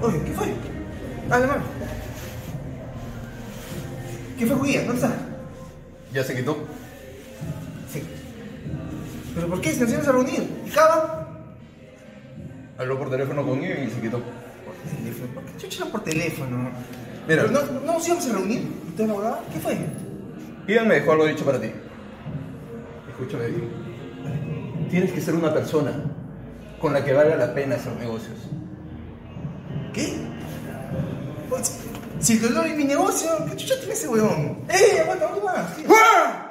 Oye, ¿qué fue? Dale, mano. ¿Qué fue, Juguía? ¿Dónde está? ¿Ya se quitó? Sí. ¿Pero por qué? Si nos íbamos a reunir. ¿Y Cava? Habló por teléfono conmigo y se quitó. Por teléfono. ¿Por qué chucha por teléfono? Mira. Pero no nos íbamos a reunir. ¿Y toda la abogada? ¿Qué fue? Ian me dejó algo dicho para ti. Escúchame bien. Tienes que ser una persona con la que valga la pena hacer negocios. ¿Qué? Pues, si el dolor es mi negocio, ¿qué chucha tiene ese huevón? Aguanta más. ¿Qué? ¡Ah!